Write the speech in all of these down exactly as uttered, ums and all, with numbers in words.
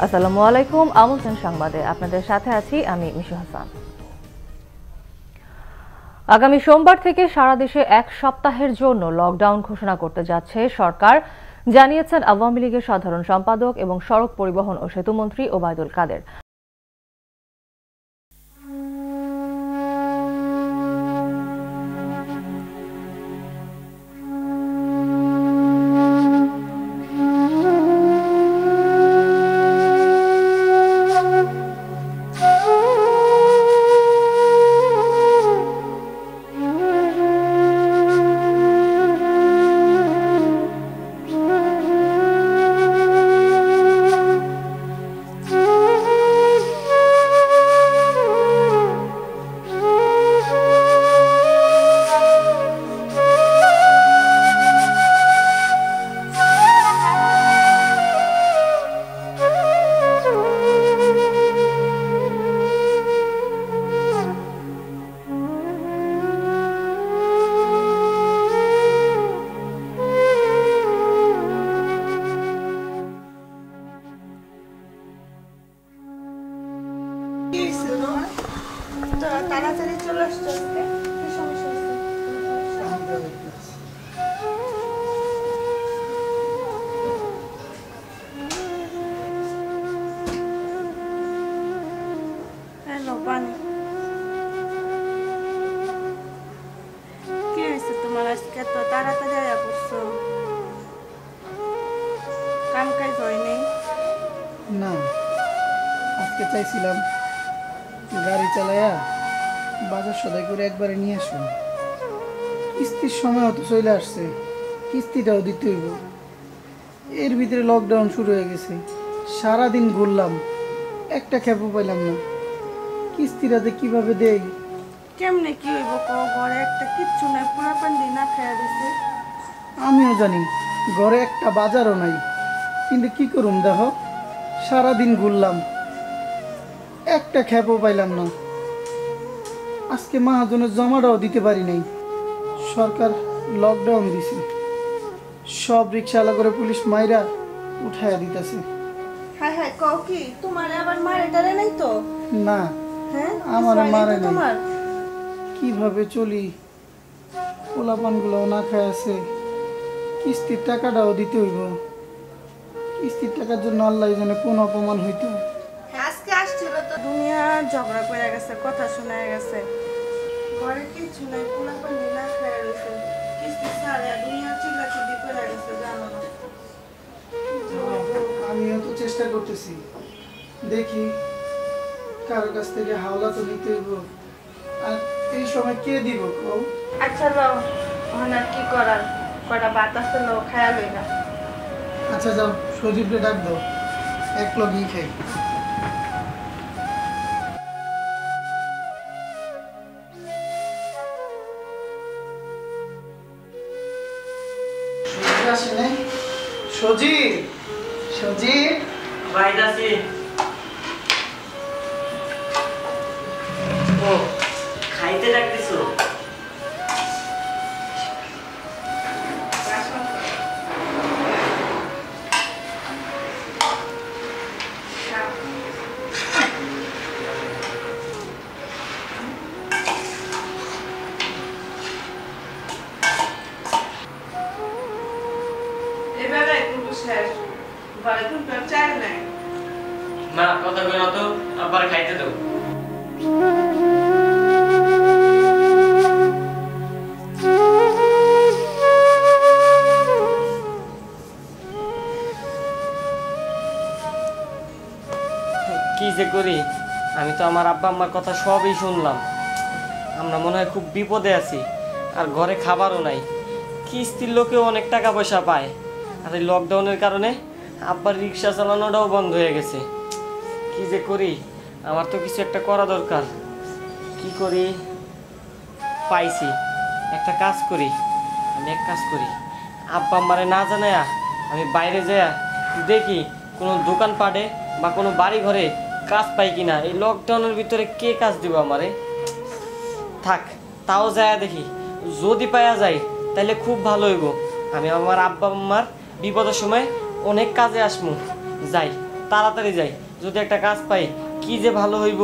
আসসালামু আলাইকুম, আমন্ত্রণ সংবাদে আপনাদের সাথে আছি আমি মিশু হাসান। আগামী সোমবার থেকে সারা দেশে এক সপ্তাহের জন্য লকডাউন ঘোষণা করতে যাচ্ছে সরকার, জানিয়েছেন আওয়ামী লীগের সাধারণ সম্পাদক এবং সড়ক পরিবহন ও সেতুমন্ত্রী ওবায়দুল কাদের। তাড়াতাড়ি চলে আসছে, কি সমস্যা হচ্ছে? হ্যালো বানি, কি হয়েছে তোমার? আজকে তো তাড়াতাড়ি আয়া পড়ছো, কাম কাজ হয়নি? না, আজকে চাইছিলাম গাড়ি চালাইয়া বাজার সদাই করে একবারে নিয়ে আসুন। কিস্তির সময় তো চলে আসছে, কিস্তিটাও দিতে হইব। এর ভিতরে লকডাউন শুরু হয়ে গেছে, সারাদিন ঘুরলাম, একটা খেপও পাইলাম না। কিস্তিটা যে কিভাবে দেই? কেমনে কি হইব কো? ঘরে একটা কিচ্ছু নাই, পুরা পান্ডি না খাইয়া দিছে। আমিও জানি ঘরে একটা বাজারও নাই, কিন্তু কি করুম দেখো, সারাদিন ঘুরলাম, একটা খেপও পাইলাম না। আজকে মাহাজনের জমাটাও দিতে পারি নাই, সরকার লকডাউন দিছে। সব রিক্সাওয়ালা করে পুলিশ মাইরা উঠাইয়া দিতেছে। হ্যাঁ হ্যাঁ, কও কি তোমার আবার মারে টারে নাই তো? না, হ্যাঁ, আমার মারে নাই। তোমার কিভাবে চলি? পোলাপানগুলো না খায় আছে, কিস্তির টাকাটাও দিতে হইব। কিস্তির টাকার জন্য আল্লাহ জানে কোন অপমান হইতো। আজকে আসছিল তো দুনিয়া ঝগড়া করে গেছে, কথা শোনা গেছে, ঘরে কিছু নাই, পোলা পান্ডি না খাইয়া গেছে, কিস্তি সারে দুনিয়া চিল্লা চিল্লি করে গেছে, জানো না? আমিও তো চেষ্টা করতেছি, দেখি কারো কাছ থেকে হাওলা তো নিতে হইব। আর এই সময় কে দিব কও? আচ্ছা লো, ওখানে আর কি করার, কটা ভাত আছে লো, খায়া লই না। আচ্ছা যাও, সজীবকে ডাক দাও, এক লগই খাই। সজীব আসে নাই? সজীব, সজীব বাইদাসি ও খাইতে ডাকতেছো? এবারে কিন্তু শেষ, ঘরে কিন্তু আর চাল নাই। মা কথা কই না তো, আবার খাইতে দাও। কি যে করি, আমি তো আমার আব্বা আম্মার কথা সবই শুনলাম। আমরা মনে হয় খুব বিপদে আছি, আর ঘরে খাবারও নাই। কিস্তির লোকেও অনেক টাকা পয়সা পায়, আর এই লকডাউনের কারণে আব্বার রিক্সা চালানোটাও বন্ধ হয়ে গেছে। কি যে করি, আমার তো কিছু একটা করা দরকার। কি করি? পাইছি, একটা কাজ করি। আমি এক কাজ করি, আব্বা আম্মারে না জানায়া আমি বাইরে যাইয়া দেখি কোনো দোকানপাটে বা কোনো বাড়ি ঘরে কাজ পাই কিনা। এই লকডাউনের ভিতরে কে কাজ দিব আমারে? থাক, তাও যায় দেখি, যদি পাওয়া যায় তাহলে খুব ভালো হইব। আমি আমার আব্বা আম্মার বিপদের সময় অনেক কাজে আসমু। যাই, তাড়াতাড়ি যাই, যদি একটা কাজ পাই কি যে ভালো হইব।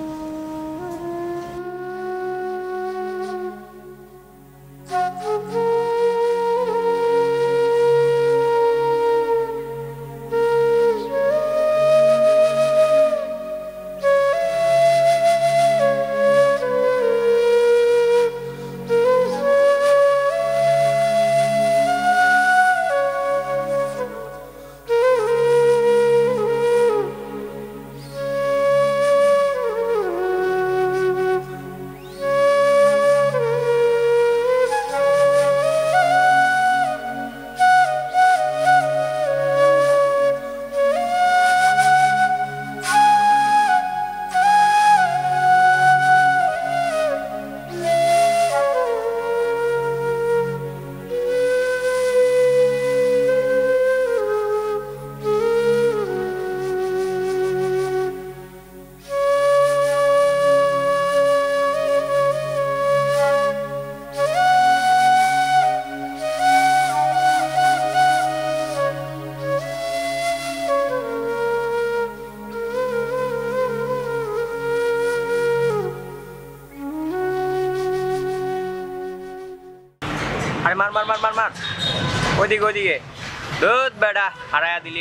আরে মার মার মার মার মার ওইদিকে ওইদিকে দুধ বেড়া হারায়া দিলি।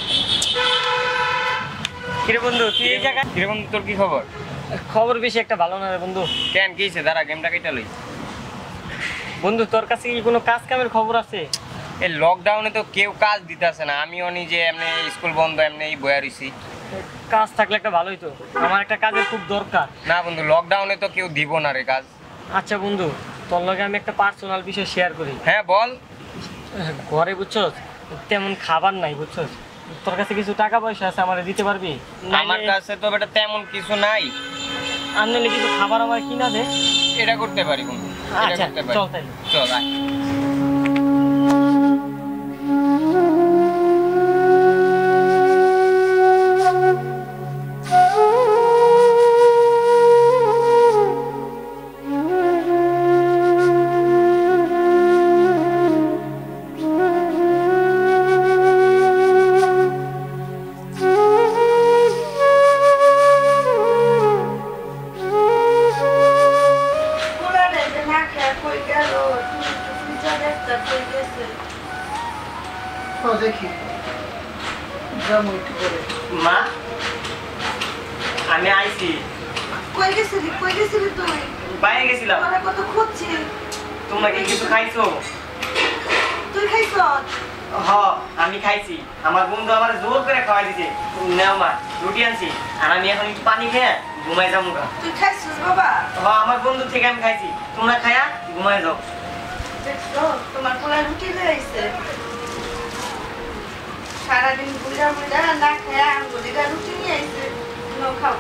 কিরে বন্ধু তুই এই জায়গায়? কিরে বন্ধু তোর কি খবর? খবর বেশি একটা ভালো না রে বন্ধু। কেন কি হয়েছে? দাঁড়া গেমটা কেটে লই। বন্ধু তোর কাছে কি কোনো কাজ কামের খবর আছে? এই লকডাউনে তো কেউ কাজ দিতেছে না, আমিও নিজে এমনি স্কুল বন্ধ এমনি বয়া রইছি। কাজ থাকলে একটা ভালোই তো, আমার একটা কাজের খুব দরকার। না বন্ধু লকডাউনে তো কেউ দিব না রে কাজ। আচ্ছা বন্ধু তোর লগে আমি একটা পার্সোনাল বিষয় শেয়ার করি। হ্যাঁ বল। ঘরে বুঝছস তেমন খাবার নাই বুঝছস, তোর কাছে কিছু টাকা পয়সা আছে আমারে দিতে পারবি? আমার কাছে তো বেটা তেমন কিছু নাই। আর নাহলে কিছু খাবার আমার কিনা দে। এটা করতে পারি বন্ধু, এটা আচ্ছা করতে পারি। চল তাই চল আয়। দেখি যাবো একটু পরে। মা আমি আইছি। কই গেছিলি কই গেছিলি তুই? বাইরে গেছিলাম। তোরা কত খুঁজছি। তোমরা কি কিছু খাইছো? তুই খাইছ? হ আমি খাইছি, আমার বন্ধু আমার জোর করে খাওয়াই দিছে। নাও মা রুটি আনছি, আর আমি এখন একটু পানি খেয়ে ঘুমাই যাবো গা। তুই খাইছিস বাবা? হ আমার বন্ধু থেকে আমি খাইছি, তোমরা খায়া ঘুমাই যাও। দেখছো তোমার পোলা রুটি লইছে। সারাদিন বুড়া বুড়া না খায়া আঙ্গুলিরা রুটি নিয়ে আইছে। নো খাও।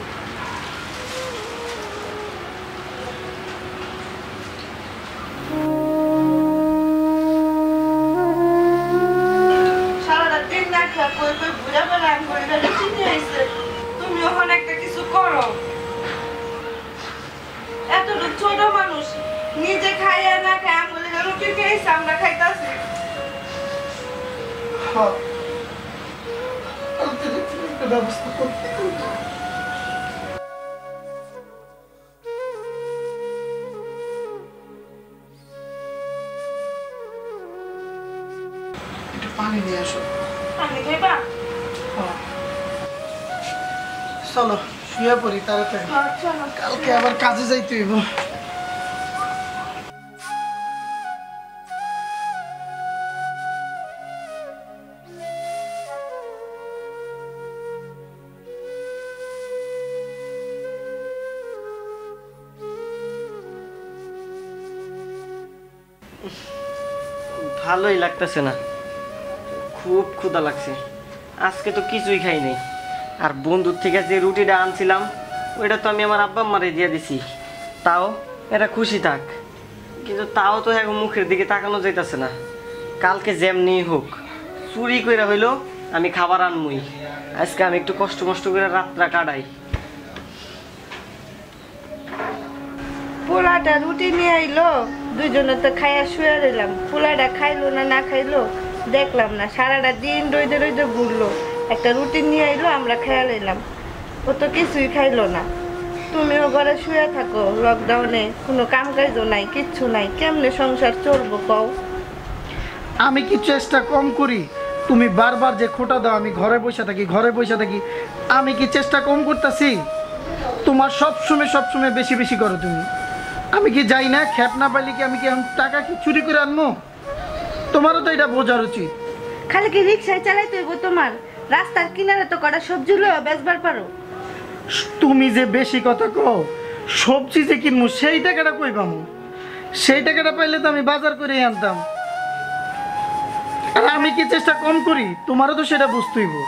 সারাটা দিন না খায়া কই কই বুড়া বুড়া আঙ্গুলিরা রুটি নিয়ে আইছে। তুমি ওখানে একটা কিছু করো। এতটুকু ছোট মানুষ নিজে খাইয়া না খায় আঙ্গুলিরা রুটি খেয়েছে, আমরা খাইতাছি। হ্যাঁ কালকে দেখছি একটা ব্যবস্থা করতে হবে। একটু পানি নিয়ে আসো। পানি খাইবা? হ্যাঁ। চলো শুয়ে পড়ি তাড়াতাড়ি, হ্যাঁ, চলো। কালকে আবার কাজে যাইতে হইব। ভালোই লাগতেছে না, খুব ক্ষুধা লাগছে। আজকে তো কিছুই খাই নাই, আর বন্ধুর থেকে যে রুটিটা আনছিলাম ওইটা তো আমি আমার আব্বা আম্মারে দিয়ে দিছি। তাও এটা খুশি থাক, কিন্তু তাও তো এখন মুখের দিকে তাকানো যাইতেছে না। কালকে যেমনি হোক চুরি করে হইলো আমি খাবার আনমুই। আজকে আমি একটু কষ্ট কষ্ট করে রাতটা কাটাই। পোলাটা রুটি নিয়ে আইলো, দুইজনে তো খাইয়া শুয়ে রইলাম। পোলাটা খাইলো না না খাইলো দেখলাম না, সারাটা দিন রইদে রইদে ঘুরলো। একটা রুটি নিয়ে এলো, আমরা খেয়াল এলাম, ও তো কিছুই খাইলো না। তুমিও ঘরে শুয়ে থাকো, লকডাউনে কোনো কাম কাজও নাই, কিচ্ছু নাই, কেমনে সংসার চলবো কও? আমি কি চেষ্টা কম করি? তুমি বারবার যে খোটা দাও আমি ঘরে বসে থাকি ঘরে বসে থাকি, আমি কি চেষ্টা কম করতেছি? তোমার সবসময় সবসময় বেশি বেশি করো তুমি। আমি কি যাই না, খ্যাপ না পাইলে কি আমি কি এখন টাকা কি চুরি করে আনবো? তোমারও তো এটা বোঝার উচিত। খালি কি রিক্সায় চালাইতে হইব তোমার? রাস্তার কিনারে তো কটা সবজি লইয়া বেচবার পারো। তুমি যে বেশি কথা কও, সবজি যে কিনবো সেই টাকাটা কই পাবো? সেই টাকাটা পাইলে তো আমি বাজার করে আনতাম। আর আমি কি চেষ্টা কম করি? তোমারও তো সেটা বুঝতেই হইব।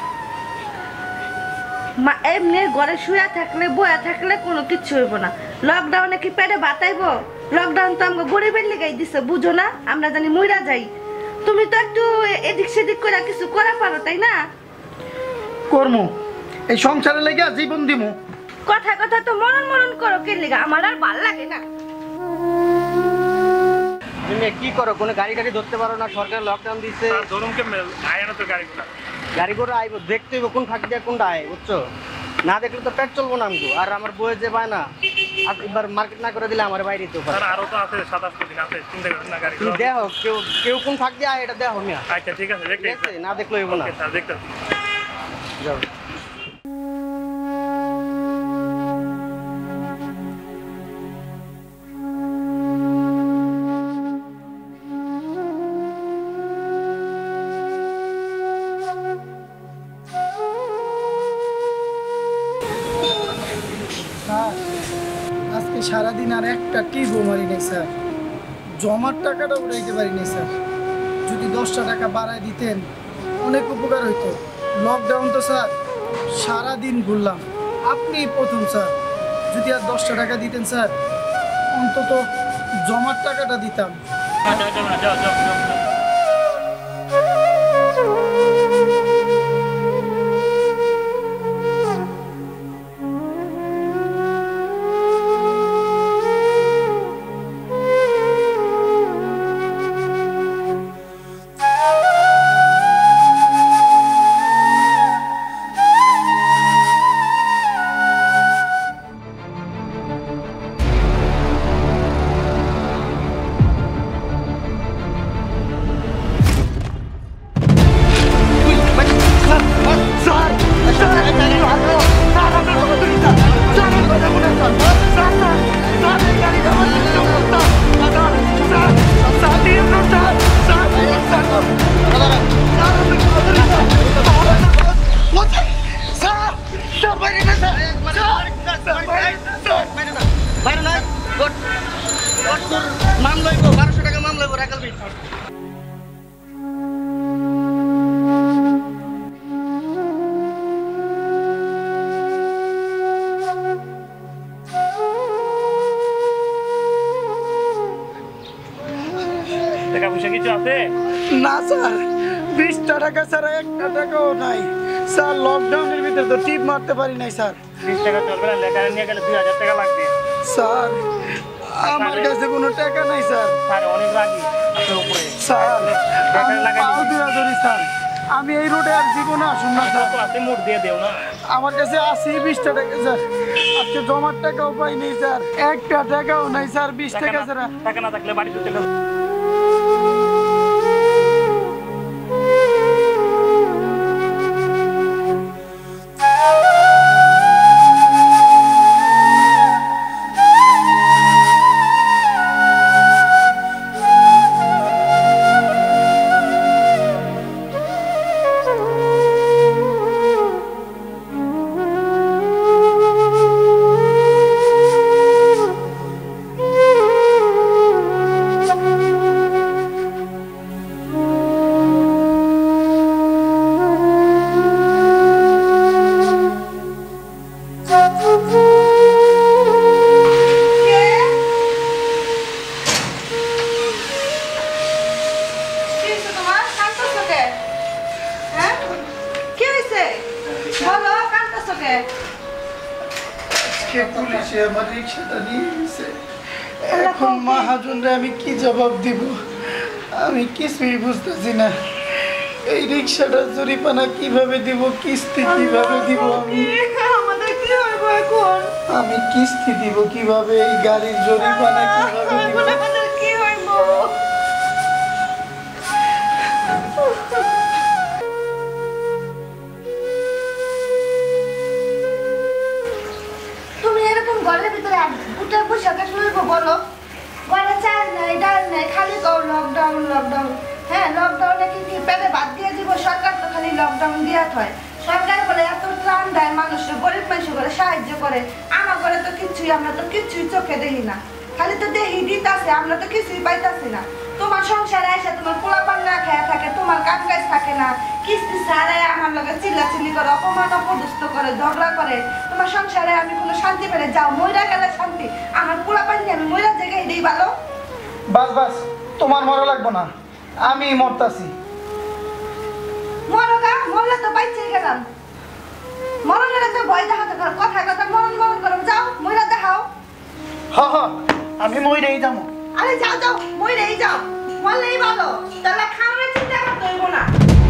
মা এমনি ঘরে শুয়ে থাকলে বয়া থাকলে কোনো কিছু হইব না। লকডাউনে কি পেটে বাতাইব? লকডাউন তো আমাকে গরিবের লিগাই দিছে, বুঝো না? আমরা জানি মইরা যাই। তুমি তো একটু এদিক সেদিক করে কিছু করা পারো, তাই না? কর্ম এই সংসারে লেগে জীবন দিব। কথা কথা তো মরণ মরণ করো, কে লিগা? আমার আর ভাল লাগে না। তুমি কি করো? কোনো গাড়ি গাড়ি ধরতে পারো না? সরকার লকডাউন দিচ্ছে। ধরুন কে আয় না তো গাড়িগুলো গাড়ি করে আইব, দেখতে হইব কোন ফাঁকি দিয়ে কোনটা আয়, বুঝছো? না দেখলে তো পেট চলবো না আমগো। আর আমার বইয়ে যে পায় না, আর এবার মার্কেট না করে দিলে আমার বাইরে তো স্যার আরো তো আছে, সাত আট দিন আছে, চিন্তা করেন না গাড়ি তুমি দেখো কেউ কেউ কোন ফাঁক দিয়ে আয় এটা দেখো মিয়া। আচ্ছা ঠিক আছে, দেখতে ঠিক আছে? না দেখলে হইব না। স্যার দেখতেছি। যাও। স্যার আজকে সারাদিন আর একটা টিপও মারি নাই স্যার, জমার টাকাটা উড়াইতে পারি নাই স্যার। যদি দশটা টাকা বাড়ায় দিতেন অনেক উপকার হইতো। লকডাউন তো স্যার সারাদিন ঘুরলাম, আপনি প্রথম স্যার। যদি আর দশটা টাকা দিতেন স্যার, অন্তত জমার টাকাটা দিতাম। আচ্ছা আচ্ছা যাও যাও যাও নাম লইব বারোশো টাকা নাম লইব রাখাল। টাকা পয়সা কিছু আছে? না স্যার, বিশটা টাকা ছাড়া একটা টাকাও নাই স্যার। লকডাউনের ভিতরে তো টিপ মারতে পারি নাই স্যার। বিশ টাকা চলবে না, লেখা নিয়ে গেলে দুই হাজার টাকা লাগবে। স্যার আমার কাছে কোনো টাকা নাই স্যার। স্যার অনেক রাগি আপনার উপরে। স্যার আমি লাগাই পাও দিয়া ধরি স্যার, আমি এই রোডে আর জীবনে আসুন না স্যার। তো আছে, মোট দিয়ে দেও না। আমার কাছে আছে বিশটা টাকা স্যার, আজকে জমার টাকাও পাই নাই স্যার, একটা টাকাও নাই স্যার। বিশ টাকা ছাড়া টাকা না থাকলে বাড়ি চলে যাবে। পুলিশে আমার রিক্সাটা নিয়ে গেছে, এখন মহাজনরা আমি কি জবাব দিব আমি কিছুই বুঝতেছি না। এই রিক্সাটা জরিমানা কিভাবে দিব, কিস্তি কিভাবে দিব আমি? আমাদের কি হইব এখন? আমি কিস্তি দিব কিভাবে, এই গাড়ির জরিমানা কিভাবে দিব? এখন আমাদের কি হইব? তুমি এরকম ঘরের ভিতরে উঠে বসে কাজ করবো বলো? ঘরে চাল নাই, ডাল নাই, খালি কও লকডাউন লকডাউন। হ্যাঁ, লকডাউনে কি কি পেটে বাদ দিয়ে দিব? সরকার তো খালি লকডাউন দিয়া হয়। সরকার বলে এত ত্রাণ দেয় মানুষের, গরিব মানুষ করে সাহায্য করে। আমার ঘরে তো কিচ্ছুই, আমরা তো কিচ্ছুই চোখে দেখি না, খালি তো দেহি দিতাছে, আমরা তো কিছুই পাইতাছি না। তোমার সংসারে এসে তোমার পোলাপান না খেয়ে থাকে, তোমার কাম কাজ থাকে না, কিস্তি ছাড়াই আমার লগে চিল্লাচিল্লি করে, অপমান অপদস্থ করে, ঝগড়া করে। তোমার সংসারে আমি কোনো শান্তি পেলে যাও, মইরা গেলে শান্তি, আমার পোলাপান নিয়ে আমি মইরা জায়গায় দিই ভালো। বাস বাস, তোমার মরা লাগবো না, আমি মরতাছি। মরগা, মরলে তো বাইচে গেলাম। মরণের তো ভয় দেখাতে পারো, কথা কথা মরণ মরণ করো, যাও মইরা দেখাও। হ হ, আমি মইরেই যাবো। আরে যাও যাও, মইরাই যাও, মরলেই ভালো, তাহলে খাওয়ার চিন্তা করতে হইব না।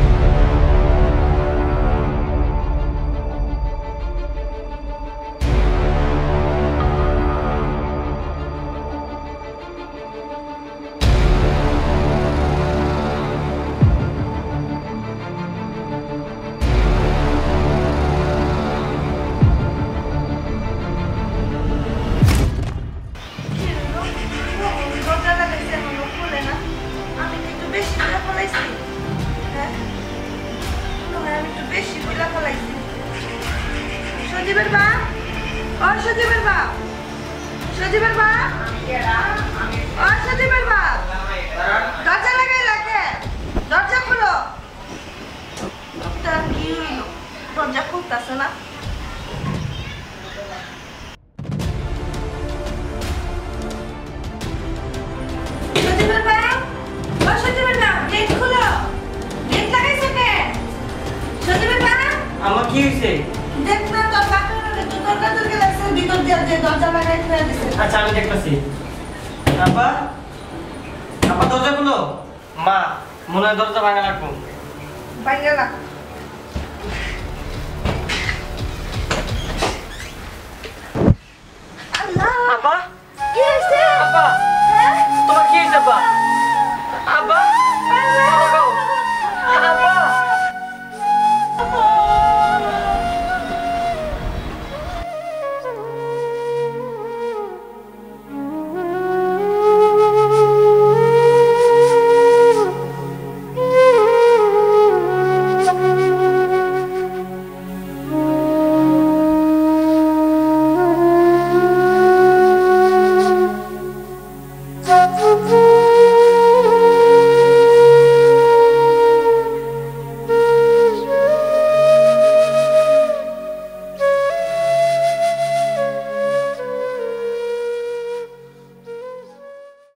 সজীবের মা, ও সজীবের মা, সজীবের মা, ও সজীবের মা, দরজা লাগাই রাখে, দরজা খুলো। কি হইল, দরজা খুলতেছে না? সজীবের মা, ও সজীবের মা, গেট খুলো, গেট লাগাইছে কে? সজীবের মা, আমার কি হয়েছে? দেখ না তোর কাপড়ে তো দরজা দরজা লাগছে, ভিতর দিয়ে যে দরজা লাগাই ফেলে দিছে। আচ্ছা আমি দেখতেছি। আপা, আপা দরজা খুলো। মা, মনে হয় দরজা ভাঙা রাখবো। বাইরে রাখ। আল্লাহ, আপা, কি হইছে? আপা, হ্যাঁ? তোমার কি হয়েছে আপা? আপা, আল্লাহ, আপা,